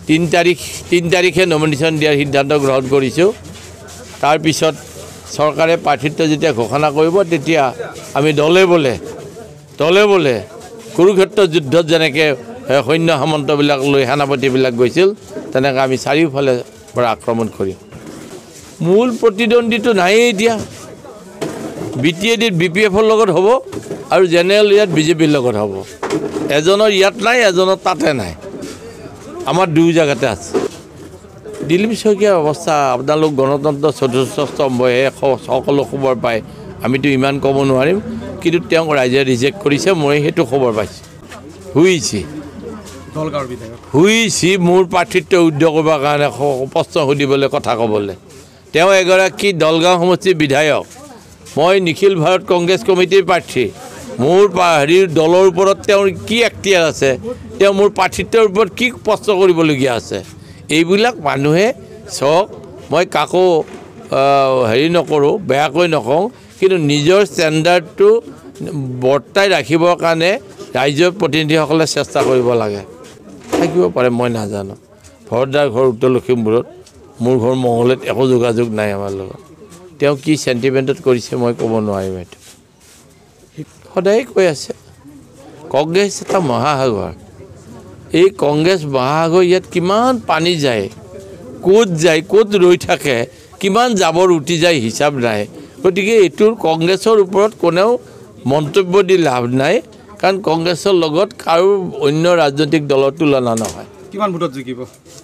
3 তাৰিখে নমিনেশ্যন দিয়াৰ সিদ্ধান্ত গ্ৰহণ কৰিছোঁ। তাৰ পিছত চৰকাৰে প্ৰাৰ্থিত্ব যেতিয়া ঘোষণা কৰিব তেতিয়া আমি দলে বলে কুৰুক্ষেত্ৰ যুদ্ধত যেনেকৈ সৈন্য সামন্তবিলাক লৈ সেনাপতিবিলাক গৈছিল তেনেকৈ আমি চাৰিওফালে পৰা আক্ৰমণ কৰিম। মূল প্ৰতিদ্বন্দ্বীটো নায়েই এতিয়া। BTADত BPFৰ লগত হ'ব আৰু জেনেৰেল ইয়াত BJPৰ লগত হ'ব। এজনৰ ইয়াত নাই, এজনৰ তাতে নাই, আমাৰ দুই জায়গাতে আছে। দিলীপ শইকীয়াৰ অৱস্থা আপোনালোক গণতন্ত্ৰ চতুৰ্থ স্তম্ভহে সকলো খবৰ পায়, আমিতো ইমান ক'ব নোৱাৰিম, কিন্তু তেওঁক ৰাইজে ৰিজেক্ট কৰিছে, মই সেইটো খবৰ পাইছোঁ। শুইছি মোৰ প্ৰাৰ্থিত্ব উদ্যোগ কৰিবৰ কাৰণে প্ৰশ্ন সুধিবলৈ কথা ক'বলৈ। তেওঁ এগৰাকী দলগাঁও সমষ্টিৰ বিধায়ক, মই নিখিল ভাৰত কংগ্ৰেছ কমিটিৰ প্ৰাৰ্থী। মোৰ দলৰ ওপৰত তেওঁৰ কি এখতিয়াৰ আছে, তেওঁ মোৰ প্ৰাৰ্থিত্বৰ ওপৰত কি প্ৰশ্ন কৰিবলগীয়া আছে, এইবিলাক মানুহে চাওক। মই কাকো নকৰোঁ, বেয়াকৈ নকওঁ, কিন্তু নিজৰ ষ্টেণ্ডাৰ্ডটো বৰ্তাই ৰাখিবৰ কাৰণে ৰাইজৰ প্ৰতিনিধিসকলে চেষ্টা কৰিব লাগে। থাকিব পাৰে, মই নাজানো। ভৰতদাৰ ঘৰ উত্তৰ লখিমপুৰত, মোৰ ঘৰ মঙলদৈত, একো যোগাযোগ নাই আমাৰ লগত। তেওঁ কি চেণ্টিমেণ্টত কৰিছে মই ক'ব নোৱাৰিম। এইটো সদায় কৈ আছে কংগ্ৰেছ এটা মহাসাগৰ। এই কংগ্ৰেছ মহাসাগৰ, ইয়াত কিমান পানী যায়, ক'ত ৰৈ থাকে, কিমান জাবৰ উঠি যায়, হিচাপ নাই। গতিকে এইটোৰ কংগ্ৰেছৰ ওপৰত কোনেও মন্তব্য দি লাভ নাই, কাৰণ কংগ্ৰেছৰ লগত কাৰো অন্য ৰাজনৈতিক দলৰ তুলনা নহয়। কিমান ভোটত জিকিব?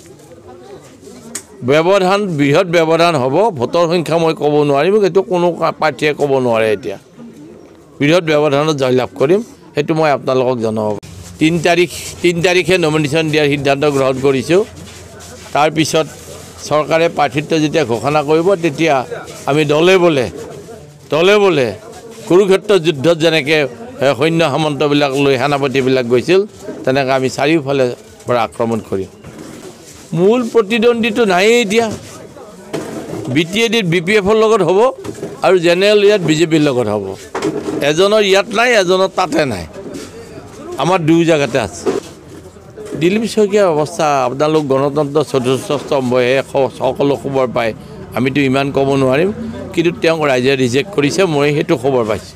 বৃহৎ ব্যৱধান হ'ব। ভোটৰ সংখ্যা মই ক'ব নোৱাৰিম, এইটো কোনো প্ৰাৰ্থীয়ে ক'ব নোৱাৰে। এতিয়া বৃহৎ ব্যৱধানত জয়লাভ কৰিম, সেইটো মই আপোনালোকক জনাব। 3 তাৰিখে নমিনেশ্যন দিয়াৰ সিদ্ধান্ত গ্ৰহণ কৰিছোঁ। তাৰ পিছত চৰকাৰে প্ৰাৰ্থিত্ব যেতিয়া ঘোষণা কৰিব তেতিয়া আমি দলে বলে কুৰুক্ষেত্ৰ যুদ্ধত যেনেকৈ সৈন্য সামন্তবিলাক লৈ সেনাপতিবিলাক গৈছিল তেনেকৈ আমি চাৰিওফালে পৰা আক্ৰমণ কৰিম। মূল প্ৰতিদ্বন্দ্বীটো নায়েই এতিয়া। BTADত BPFৰ লগত হ'ব আৰু জেনেৰেল ইয়াত BJPৰ লগত হ'ব। এজনৰ ইয়াত নাই, এজনৰ তাতে নাই, আমাৰ দুই জায়গাতে আছে। দিলীপ শইকীয়াৰ অৱস্থা আপোনালোক গণতন্ত্ৰ চতুৰ্থ স্তম্ভহে সকলো খবৰ পায়, আমিতো ইমান ক'ব নোৱাৰিম, কিন্তু তেওঁক ৰাইজে ৰিজেক্ট কৰিছে, মই সেইটো খবৰ পাইছোঁ।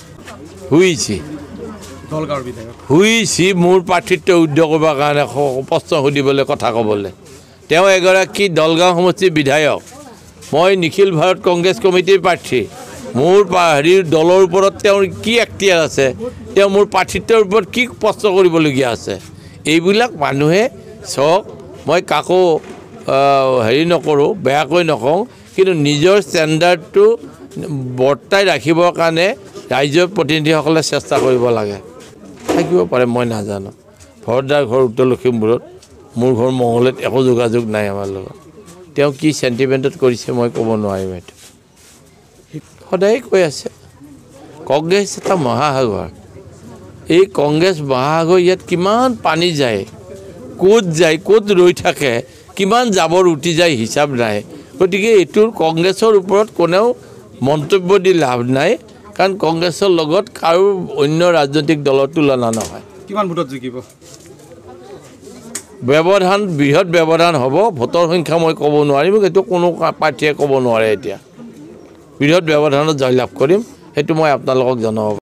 শুইছি মোৰ প্ৰাৰ্থিত্ব উদ্যোগ কৰিবৰ কাৰণে প্ৰশ্ন সুধিবলৈ কথা ক'বলৈ। তেওঁ এগৰাকী দলগাঁও সমষ্টিৰ বিধায়ক, মই নিখিল ভাৰত কংগ্ৰেছ কমিটিৰ প্ৰাৰ্থী। মোৰ দলৰ ওপৰত তেওঁৰ কি এখতিয়াৰ আছে, তেওঁ মোৰ প্ৰাৰ্থিত্বৰ ওপৰত কি প্ৰশ্ন কৰিবলগীয়া আছে, এইবিলাক মানুহে চাওক। মই কাকো নকৰোঁ, বেয়াকৈ নকওঁ, কিন্তু নিজৰ ষ্টেণ্ডাৰ্ডটো বৰ্তাই ৰাখিবৰ কাৰণে ৰাইজৰ প্ৰতিনিধিসকলে চেষ্টা কৰিব লাগে। থাকিব পাৰে, মই নাজানো। ভৰতদাৰ ঘৰ উত্তৰ লখিমপুৰত, মোৰ ঘৰ মঙলদৈত, একো যোগাযোগ নাই আমাৰ লগত। তেওঁ কি চেণ্টিমেণ্টত কৰিছে মই ক'ব নোৱাৰিম। এইটো সদায় কৈ আছে কংগ্ৰেছ এটা মহাসাগৰ। এই কংগ্ৰেছ মহাসাগৰ, ইয়াত কিমান পানী যায়, ক'ত ৰৈ থাকে, কিমান জাবৰ উঠি যায়, হিচাপ নাই। গতিকে এইটোৰ কংগ্ৰেছৰ ওপৰত কোনেও মন্তব্য দি লাভ নাই, কাৰণ কংগ্ৰেছৰ লগত কাৰো অন্য ৰাজনৈতিক দলৰ তুলনা নহয়। কিমান ভোটত জিকিব? বৃহৎ ব্যৱধান হ'ব। ভোটৰ সংখ্যা মই ক'ব নোৱাৰিম, এইটো কোনো প্ৰাৰ্থীয়ে ক'ব নোৱাৰে। এতিয়া বৃহৎ ব্যৱধানত জয়লাভ কৰিম, সেইটো মই আপোনালোকক জনাব।